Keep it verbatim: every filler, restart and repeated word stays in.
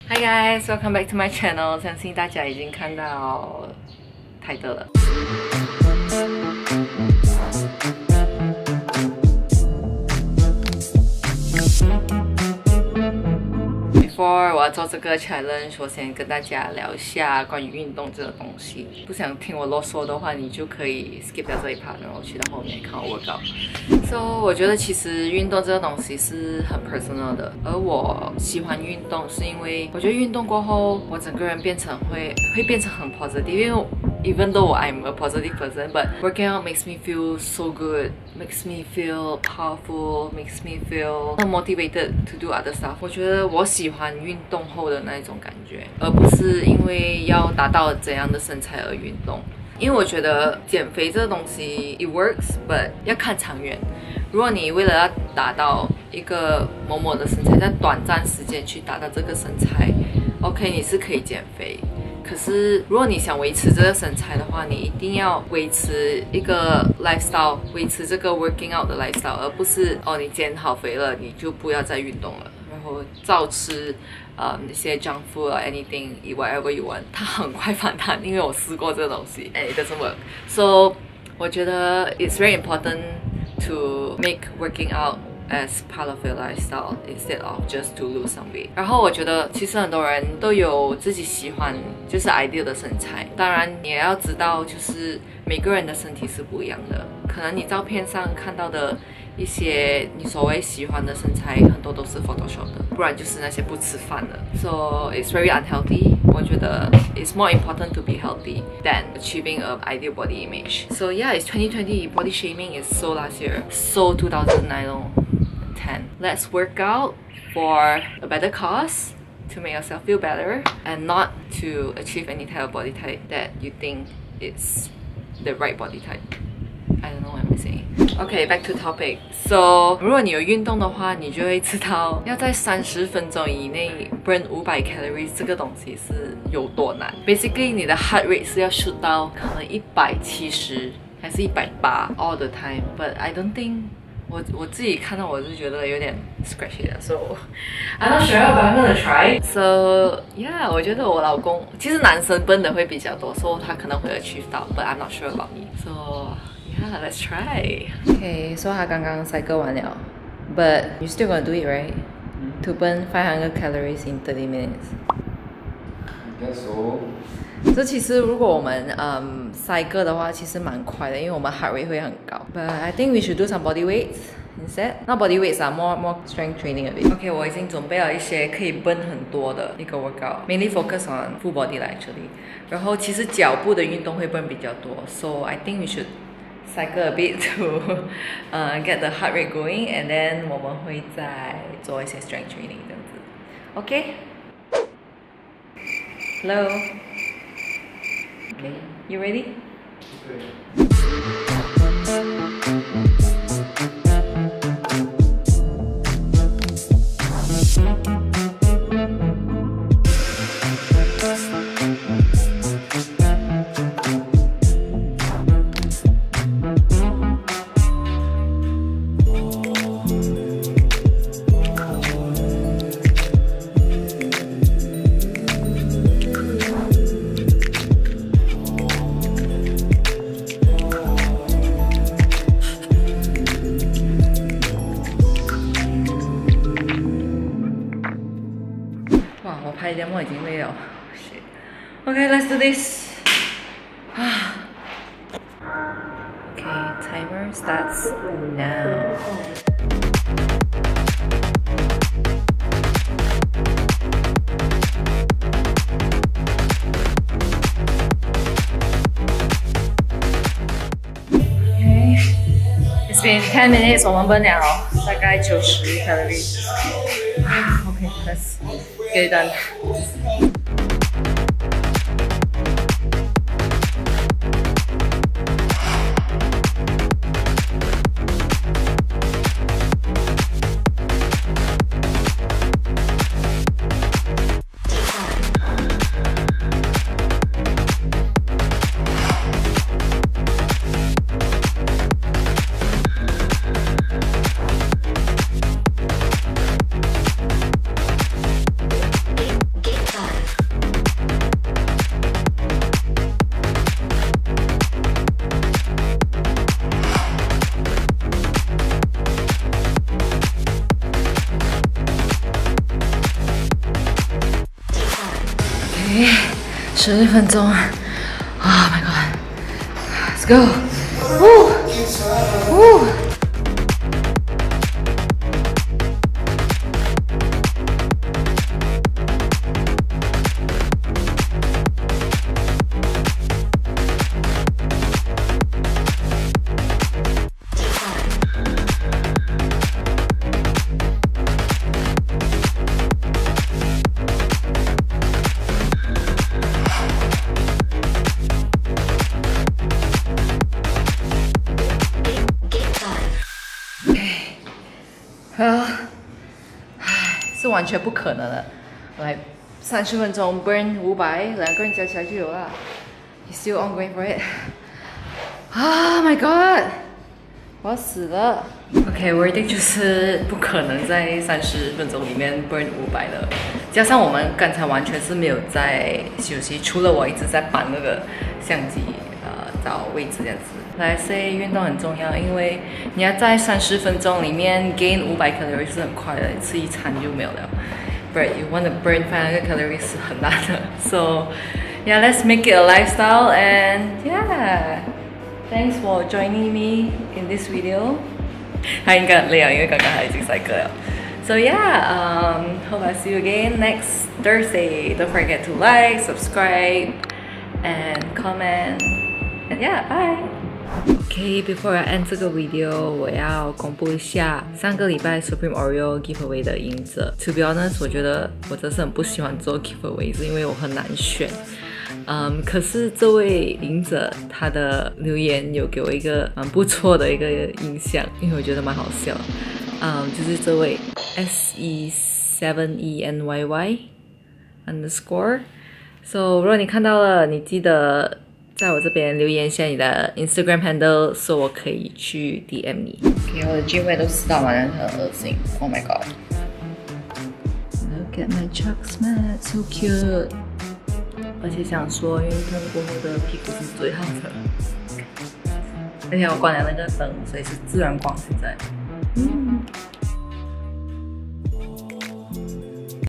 Hi guys, welcome back to my channel. 相信大家已经看到泰德了。Before 我要做这个 challenge， 我先跟大家聊一下关于运动这个东西。不想听我啰嗦的话，你就可以 skip 掉这一 part， 然后去到后面看我 workout。So 我觉得其实运动这个东西是很 personal 的，而我喜欢运动是因为我觉得运动过后，我整个人变成会会变成很 positive， 因为 even though I'm a positive person, but working out makes me feel so good, makes me feel powerful, makes me feel motivated to do other stuff. 我觉得我喜欢运动后的那一种感觉，而不是因为要达到怎样的身材而运动。因为我觉得减肥这个东西 it works, but 要看长远。如果你为了要达到一个某某的身材，在短暂时间去达到这个身材 ，OK， 你是可以减肥。可是，如果你想维持这个身材的话，你一定要维持一个 lifestyle， 维持这个 working out 的 lifestyle， 而不是哦，你减好肥了，你就不要再运动了，然后照吃呃那些 junk food 啊 anything eat whatever you want， 它很快反弹，因为我试过这个东西 and it doesn't work。So 我觉得 it's very important to make working out as part of your lifestyle instead of just to lose some weight。 然后我觉得其实很多人都有自己喜欢就是 ideal 的身材，当然你也要知道就是每个人的身体是不一样的，可能你照片上看到的一些你所谓喜欢的身材很多都是 Photoshop 的，不然就是那些不吃饭的。 So it's very unhealthy。 我觉得 it's more important to be healthy than achieving an ideal body image. So yeah, it's twenty twenty. Body shaming is so last year, so two thousand nine ten. Let's work out for a better cause, to make yourself feel better and not to achieve any type of body type that you think is the right body type. I don't know what I'm saying. Okay, back to topic. So 如果你有运动的话，你就会知道要在三十分钟以内 burn 五百 calories 这个东西是有多难。Basically 你的 heart rate 是要 shoot 到可能一百七十还是一百八 all the time, but I don't think我我自己看到我是觉得有点 scratchy 的 ，so I'm not sure, but I'm gonna try. So yeah， 我觉得我老公其实男生奔的会比较多，所以他可能会 achieve 到 ，but I'm not sure about me. So yeah, let's try. Okay, so 他刚刚 cycle 完了 ，but you still gonna do it, right? To burn five hundred calories in thirty minutes. I guess so. 这其实如果我们嗯 cycle 的话，其实蛮快的，因为我们 heart rate 会很高。But I think we should do some body weights instead. Not body weights 啊 more more strength training a bit. OK， 我已经准备了一些可以 burn 很多的一个 workout，mainly focus on full body 啦 actually。然后其实脚部的运动会 burn 比较多 ，so I think we should cycle a bit to 呃 get the heart rate going, and then 我们会再做一些 strength training 这样子。OK。Hello。Okay, you ready? Okay. Demo 已经累了 shit. Okay, let's do this. Okay, timer starts now. Okay, it's been ten minutes. 我们 burn 了大概九十 calories. Okay, let's get it done. OK， 十分钟。Oh my god，Let's go！ 哦哦。 啊，是完全不可能的。来，三十分钟 burn 五百，两个人加起来就有了。He's still on going for it. Oh my god！ 我要死了。OK， verdict 就是不可能在三十分钟里面 burn 五百的。加上我们刚才完全是没有在休息，除了我一直在搬那个相机，呃，找位置这样子。 来 say 运动很重要，因为你要在三十分钟里面 gain 五百 calories 是很快的，吃一餐就没有了。But you want to burn five hundred calories 是很难的。So yeah, let's make it a lifestyle and yeah, thanks for joining me in this video. 他应该很累啊，因为刚刚他已经赛课了。So yeah, um, hope I see you again next Thursday. Don't forget to like, subscribe, and comment. And yeah, bye. Okay, before I end 这个 video， 我要公布一下上个礼拜 Supreme Oreo giveaway 的赢者。To be honest， 我觉得我真是很不喜欢做 giveaway， 是因为我很难选。嗯，可是这位赢者他的留言有给我一个蛮不错的一个印象，因为我觉得蛮好笑。嗯，就是这位 S E seven E N Y Y underscore。So 如果你看到了，你记得。 在我这边留言一下你的 Instagram handle， 说我可以去 D M 你。OK， 我的 Gmail 都吃到完了，很恶心。Oh my god！ Look at my chucks mat, so cute。而且想说，运动过后的屁股是最好的。而且我关了那个灯，所以是自然光现在。